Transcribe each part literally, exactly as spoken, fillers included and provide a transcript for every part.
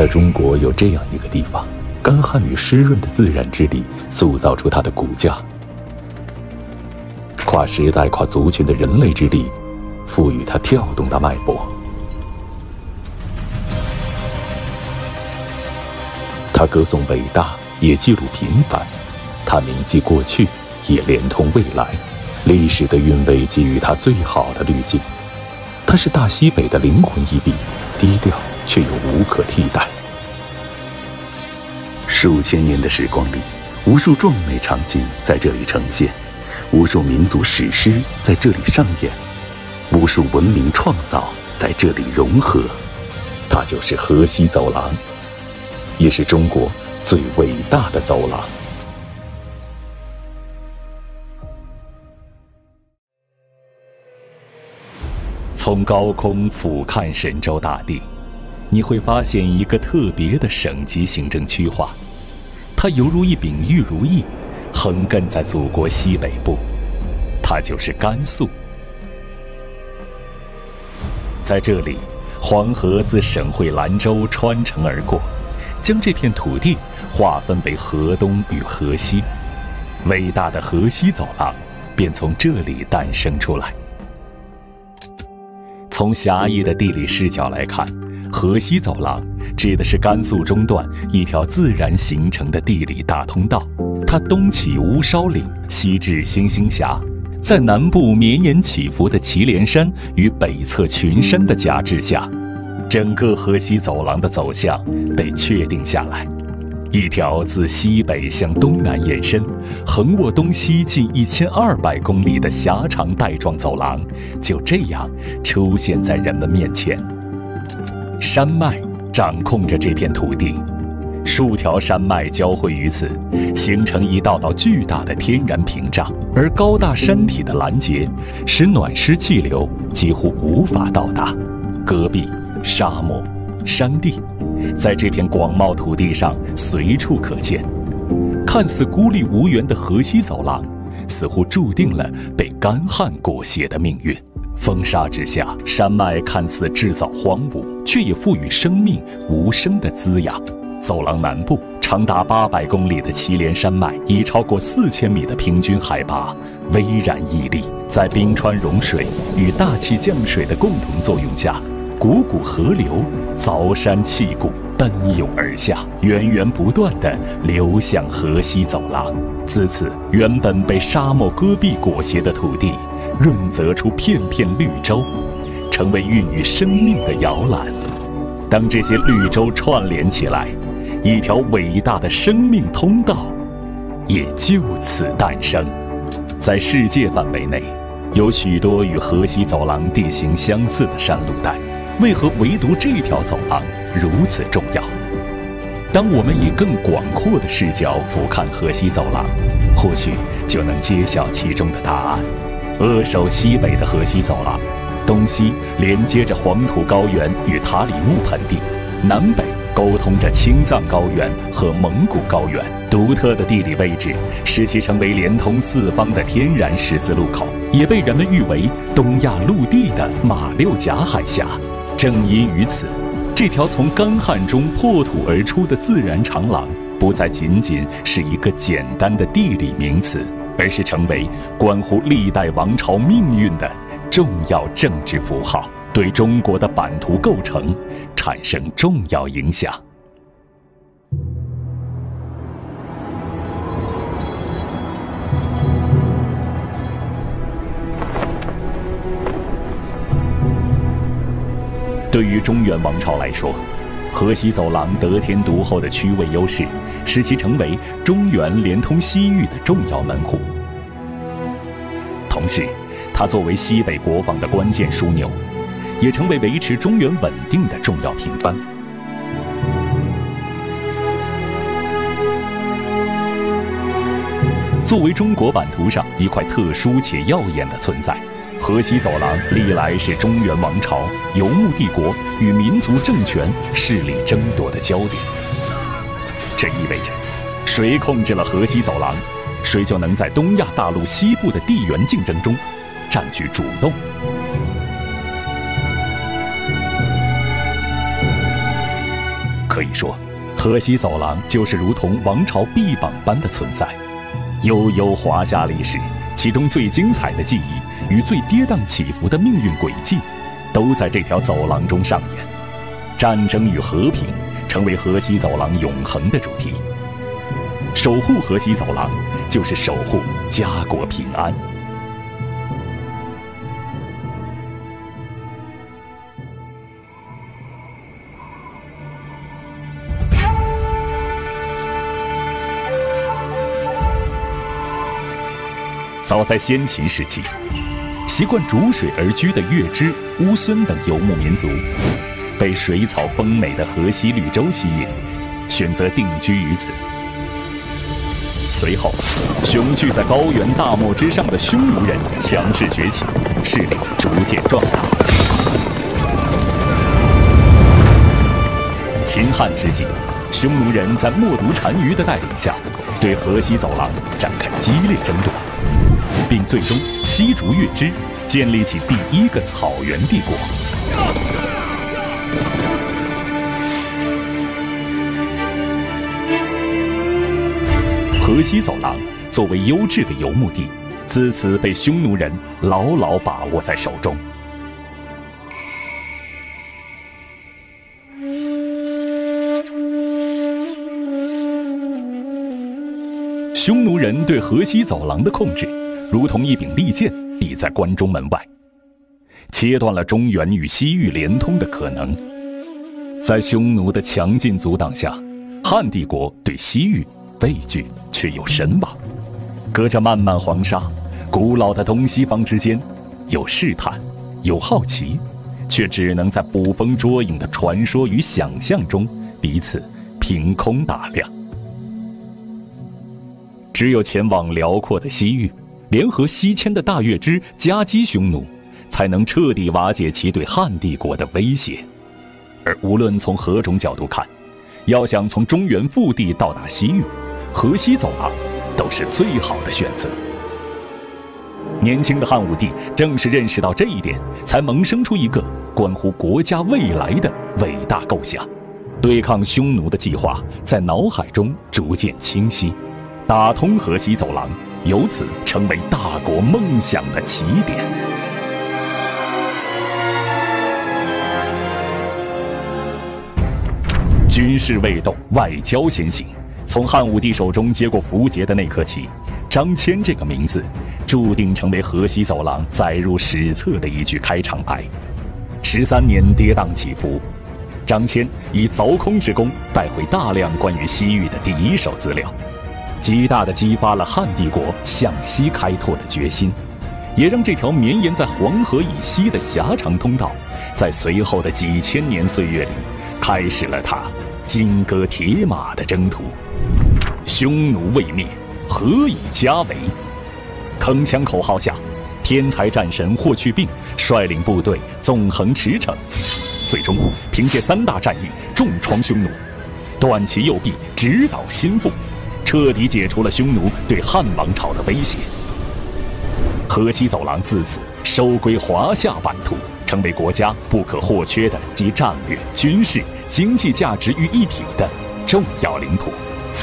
在中国有这样一个地方，干旱与湿润的自然之力塑造出它的骨架，跨时代、跨族群的人类之力赋予它跳动的脉搏。它歌颂伟大，也记录平凡；它铭记过去，也连通未来。历史的韵味给予它最好的滤镜。它是大西北的灵魂一地，低调却又无可替代。 数千年的时光里，无数壮美场景在这里呈现，无数民族史诗在这里上演，无数文明创造在这里融合。 它就是河西走廊，也是中国最伟大的走廊。从高空俯瞰神州大地，你会发现一个特别的省级行政区划，它犹如一柄玉如意，横亘在祖国西北部，它就是甘肃。在这里，黄河自省会兰州穿城而过，将这片土地划分为河东与河西，伟大的河西走廊便从这里诞生出来。从狭义的地理视角来看，河西走廊指的是甘肃中段一条自然形成的地理大通道，它东起乌梢岭，西至星星峡，在南部绵延起伏的祁连山与北侧群山的夹制下，整个河西走廊的走向被确定下来。一条自西北向东南延伸，横卧东西近一千二百公里的狭长带状走廊，就这样出现在人们面前。山脉掌控着这片土地，数条山脉交汇于此，形成一道道巨大的天然屏障，而高大山体的拦截，使暖湿气流几乎无法到达。戈壁、沙漠、山地，在这片广袤土地上随处可见。看似孤立无援的河西走廊，似乎注定了被干旱裹挟的命运。风沙之下，山脉看似制造荒芜，却也赋予生命无声的滋养。走廊南部长达八百公里的祁连山脉，以超过四千米的平均海拔，巍然屹立，在冰川融水与大气降水的共同作用下，股股河流凿山砌谷，奔涌而下，源源不断地流向河西走廊。自此，原本被沙漠戈壁裹挟的土地，润泽出片片绿洲，成为孕育生命的摇篮。当这些绿洲串联起来，一条伟大的生命通道也就此诞生。在世界范围内，有许多与河西走廊地形相似的山路带，为何唯独这条走廊如此重要？当我们以更广阔的视角俯瞰河西走廊，或许就能揭晓其中的答案。扼守西北的河西走廊，东西连接着黄土高原与塔里木盆地，南北沟通着青藏高原和蒙古高原。独特的地理位置使其成为连通四方的天然十字路口，也被人们誉为东亚陆地的马六甲海峡。正因于此，这条从干旱中破土而出的自然长廊，不再仅仅是一个简单的地理名词，而是成为关乎历代王朝命运的重要政治符号，对中国的版图构成产生重要影响。对于中原王朝来说，河西走廊得天独厚的区位优势，使其成为中原连通西域的重要门户。同时，它作为西北国防的关键枢纽，也成为维持中原稳定的重要屏障。作为中国版图上一块特殊且耀眼的存在，河西走廊历来是中原王朝、游牧帝国与民族政权势力争夺的焦点。这意味着，谁控制了河西走廊，谁就能在东亚大陆西部的地缘竞争中占据主动。 可以说，河西走廊就是如同王朝臂膀般的存在。悠悠华夏历史，其中最精彩的记忆与最跌宕起伏的命运轨迹，都在这条走廊中上演。战争与和平成为河西走廊永恒的主题。守护河西走廊，就是守护家国平安。早在先秦时期，习惯逐水而居的月支、乌孙等游牧民族，被水草丰美的河西绿洲吸引，选择定居于此。随后，雄踞在高原大漠之上的匈奴人强势崛起，势力逐渐壮大。秦汉之际，匈奴人在冒顿单于的带领下，对河西走廊展开激烈争夺，并最终西逐月支，建立起第一个草原帝国。河西走廊作为优质的游牧地，自此被匈奴人牢牢把握在手中。匈奴人对河西走廊的控制，如同一柄利剑抵在关中门外，切断了中原与西域连通的可能。在匈奴的强劲阻挡下，汉帝国对西域畏惧却又神往。隔着漫漫黄沙，古老的东西方之间，有试探，有好奇，却只能在捕风捉影的传说与想象中彼此凭空打量。只有前往辽阔的西域，联合西迁的大月支夹击匈奴，才能彻底瓦解其对汉帝国的威胁。而无论从何种角度看，要想从中原腹地到达西域，河西走廊都是最好的选择。年轻的汉武帝正是认识到这一点，才萌生出一个关乎国家未来的伟大构想。对抗匈奴的计划在脑海中逐渐清晰，打通河西走廊，由此成为大国梦想的起点。军事未动，外交先行。从汉武帝手中接过符节的那刻起，张骞这个名字注定成为河西走廊载入史册的一句开场白。十三年跌宕起伏，张骞以凿空之功带回大量关于西域的第一手资料，极大地激发了汉帝国向西开拓的决心，也让这条绵延在黄河以西的狭长通道，在随后的几千年岁月里，开始了它金戈铁马的征途。匈奴未灭，何以家为？铿锵口号下，天才战神霍去病率领部队纵横驰骋，最终凭借三大战役重创匈奴，断其右臂，直捣心腹，彻底解除了匈奴对汉王朝的威胁。河西走廊自此收归华夏版图，成为国家不可或缺的集战略、军事、经济价值于一体的重要领土。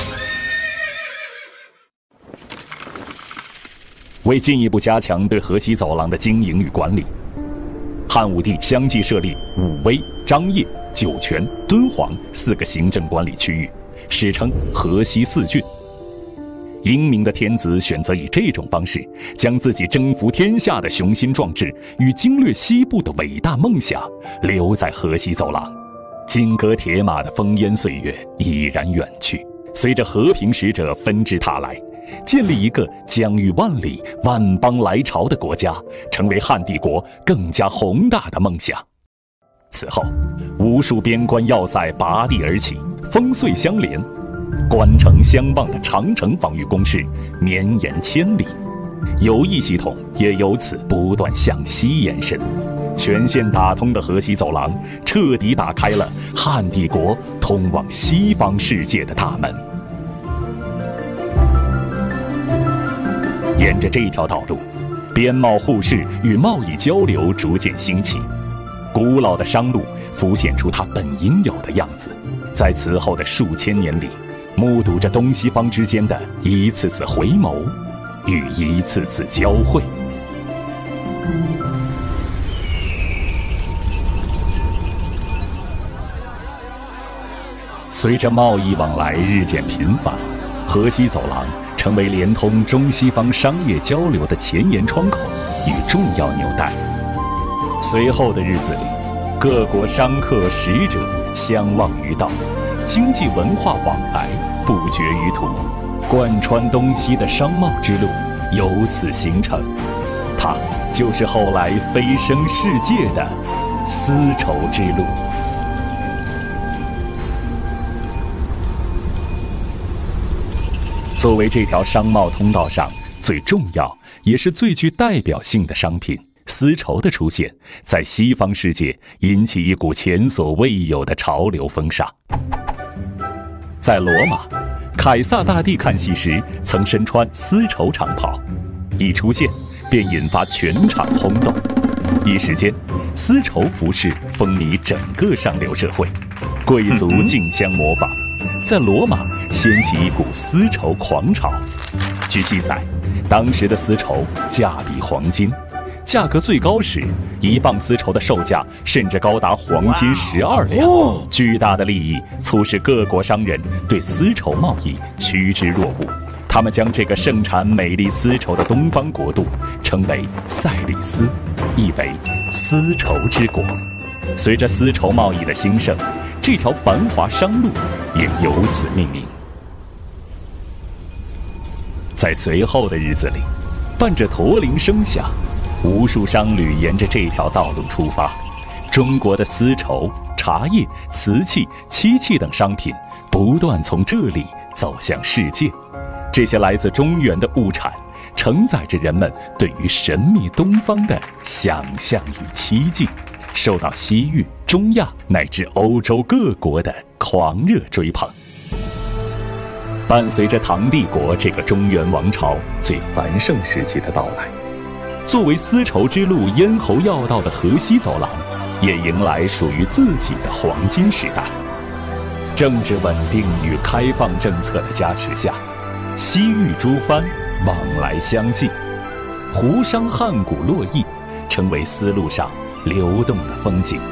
为进一步加强对河西走廊的经营与管理，汉武帝相继设立武威、张掖、酒泉、敦煌四个行政管理区域，史称河西四郡。英明的天子选择以这种方式，将自己征服天下的雄心壮志与经略西部的伟大梦想留在河西走廊。金戈铁马的烽烟岁月已然远去，随着和平使者纷至沓来，建立一个疆域万里、万邦来朝的国家，成为汉帝国更加宏大的梦想。此后，无数边关要塞拔地而起，烽燧相连，关城相望的长城防御工事绵延千里，游弋系统也由此不断向西延伸。全线打通的河西走廊，彻底打开了汉帝国通往西方世界的大门。沿着这条道路，边贸互市与贸易交流逐渐兴起，古老的商路浮现出它本应有的样子， 在此后的数千年里，目睹着东西方之间的一次次回眸与一次次交汇。随着贸易往来日渐频繁，河西走廊成为连通中西方商业交流的前沿窗口与重要纽带。随后的日子里，各国商客使者相望于道，经济文化往来不绝于途，贯穿东西的商贸之路由此形成。它就是后来飞升世界的丝绸之路。作为这条商贸通道上最重要也是最具代表性的商品，丝绸的出现在西方世界引起一股前所未有的潮流风尚。在罗马，凯撒大帝看戏时曾身穿丝绸长袍，一出现便引发全场轰动，一时间丝绸服饰风靡整个上流社会，贵族竞相模仿，在罗马掀起一股丝绸狂潮。据记载，当时的丝绸价比黄金，价格最高时，一磅丝绸的售价甚至高达黄金十二两。巨大的利益促使各国商人对丝绸贸易趋之若鹜，他们将这个盛产美丽丝绸的东方国度称为塞里斯，意为丝绸之国。随着丝绸贸易的兴盛，这条繁华商路也由此命名。在随后的日子里，伴着驼铃声响，无数商旅沿着这条道路出发，中国的丝绸、茶叶、瓷器、漆器等商品不断从这里走向世界。这些来自中原的物产，承载着人们对于神秘东方的想象与期冀，受到西域、中亚乃至欧洲各国的狂热追捧。伴随着唐帝国这个中原王朝最繁盛时期的到来，作为丝绸之路咽喉要道的河西走廊也迎来属于自己的黄金时代。政治稳定与开放政策的加持下，西域诸藩往来相继，湖商汉贾络绎成为丝路上流动的风景。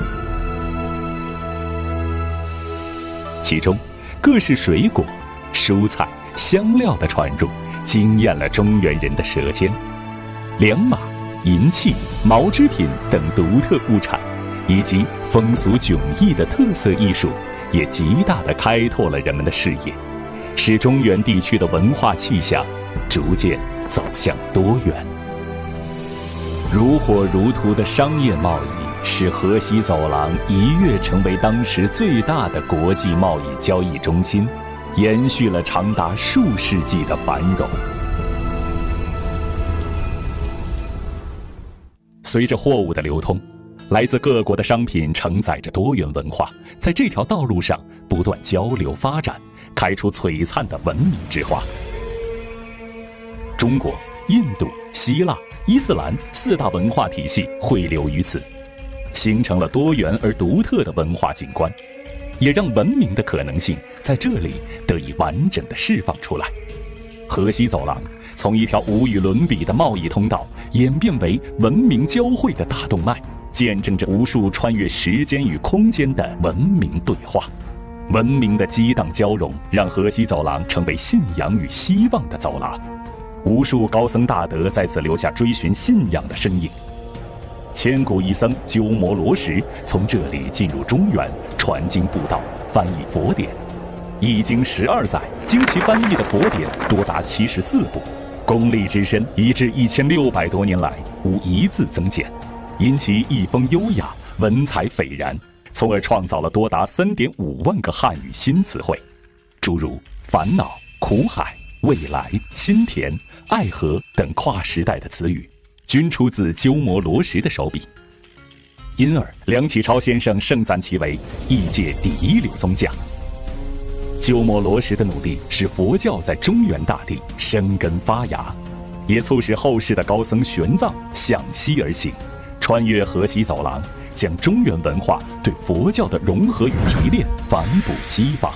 其中各式水果、蔬菜、香料的传入惊艳了中原人的舌尖，良马、银器、毛织品等独特物产，以及风俗迥异的特色艺术，也极大地开拓了人们的视野，使中原地区的文化气象逐渐走向多元。如火如荼的商业贸易使河西走廊一跃成为当时最大的国际贸易交易中心，延续了长达数世纪的繁荣。随着货物的流通，来自各国的商品承载着多元文化，在这条道路上不断交流发展，开出璀璨的文明之花。中国、印度、希腊、伊斯兰四大文化体系汇流于此，形成了多元而独特的文化景观，也让文明的可能性在这里得以完整地释放出来。河西走廊从一条无与伦比的贸易通道演变为文明交汇的大动脉，见证着无数穿越时间与空间的文明对话。文明的激荡交融，让河西走廊成为信仰与希望的走廊。无数高僧大德在此留下追寻信仰的身影。千古一僧鸠摩罗什从这里进入中原，传经布道，翻译佛典。一经十二载，经其翻译的佛典多达七十四部，功力之深，以至一千六百多年来无一字增减，因其译风优雅，文采斐然，从而创造了多达三点五万个汉语新词汇，诸如烦恼、苦海、未来、心田、爱河等跨时代的词语，均出自鸠摩罗什的手笔。因而梁启超先生盛赞其为异界第一流宗匠。鸠摩罗什的努力使佛教在中原大地生根发芽，也促使后世的高僧玄奘向西而行，穿越河西走廊， 将中原文化对佛教的融合与提炼反哺西方。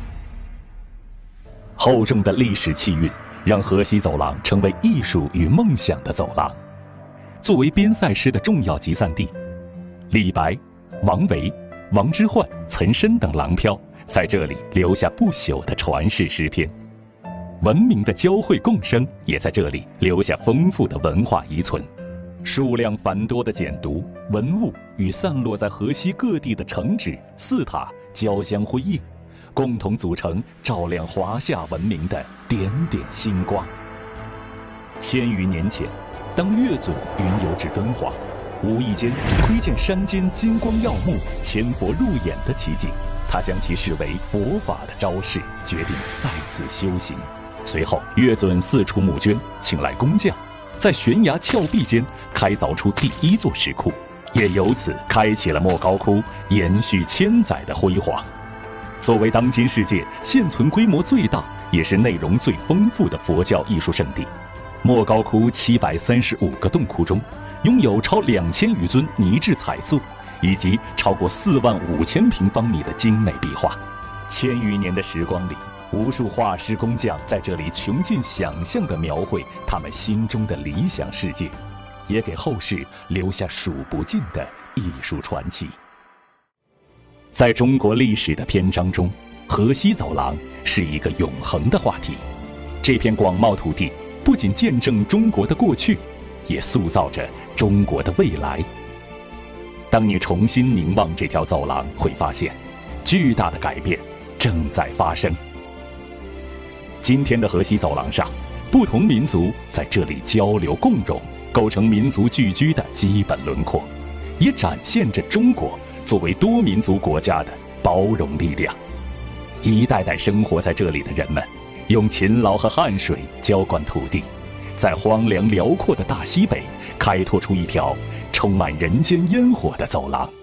厚重的历史气韵让河西走廊成为艺术与梦想的走廊。作为边塞诗的重要集散地，李白、王维、王之涣、岑参等郎飘在这里留下不朽的传世诗篇。文明的交汇共生也在这里留下丰富的文化遗存。数量繁多的简牍、文物与散落在河西各地的城址、寺塔交相辉映，共同组成照亮华夏文明的点点星光。千余年前，当岳祖云游至敦煌，无意间窥见山间金光耀目、千佛入眼的奇景，他将其视为佛法的昭示，决定在此修行。随后，岳准四处募捐，请来工匠，在悬崖峭壁间开凿出第一座石窟，也由此开启了莫高窟延续千载的辉煌。作为当今世界现存规模最大，也是内容最丰富的佛教艺术圣地，莫高窟七百三十五个洞窟中，拥有超两千余尊泥质彩塑，以及超过四万五千平方米的精美壁画。千余年的时光里，无数画师工匠在这里穷尽想象地描绘他们心中的理想世界，也给后世留下数不尽的艺术传奇。在中国历史的篇章中，河西走廊是一个永恒的话题。这片广袤土地不仅见证中国的过去，也塑造着中国的未来。当你重新凝望这条走廊，会发现巨大的改变正在发生。今天的河西走廊上，不同民族在这里交流共融，构成民族聚居的基本轮廓，也展现着中国作为多民族国家的包容力量。一代代生活在这里的人们，用勤劳和汗水浇灌土地，在荒凉辽阔的大西北开拓出一条充满人间烟火的走廊。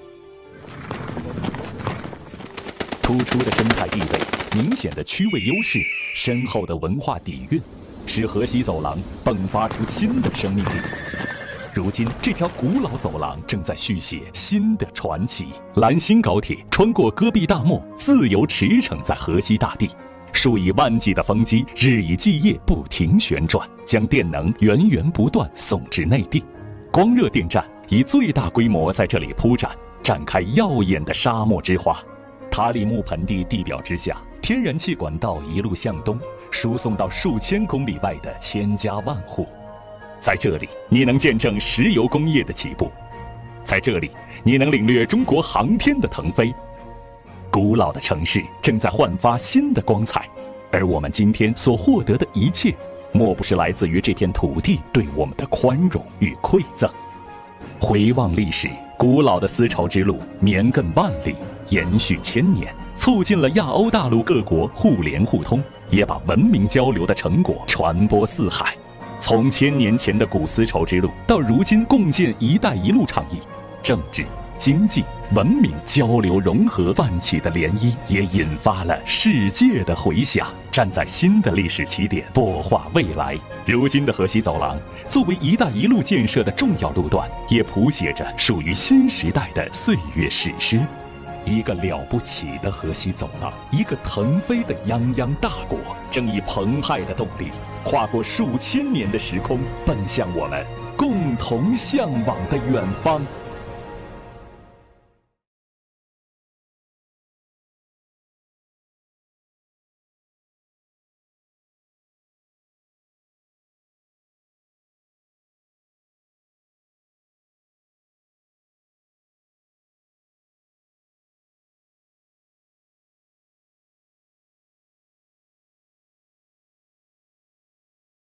突出的生态地位，明显的区位优势，深厚的文化底蕴，使河西走廊迸发出新的生命力。如今，这条古老走廊正在续写新的传奇。兰新高铁穿过戈壁大漠，自由驰骋在河西大地。数以万计的风机日以继夜不停旋转，将电能源源不断送至内地。光热电站以最大规模在这里铺展，展开耀眼的沙漠之花。塔里木盆地地表之下，天然气管道一路向东，输送到数千公里外的千家万户。在这里，你能见证石油工业的起步；在这里，你能领略中国航天的腾飞。古老的城市正在焕发新的光彩，而我们今天所获得的一切，莫不是来自于这片土地对我们的宽容与馈赠。回望历史，古老的丝绸之路绵亘万里，延续千年，促进了亚欧大陆各国互联互通，也把文明交流的成果传播四海。从千年前的古丝绸之路到如今共建“一带一路”倡议，政治、经济、文明交流融合泛起的涟漪，也引发了世界的回响。站在新的历史起点，擘画未来。如今的河西走廊作为“一带一路”建设的重要路段，也谱写着属于新时代的岁月史诗。一个了不起的河西走廊，一个腾飞的泱泱大国，正以澎湃的动力，跨过数千年的时空，奔向我们共同向往的远方。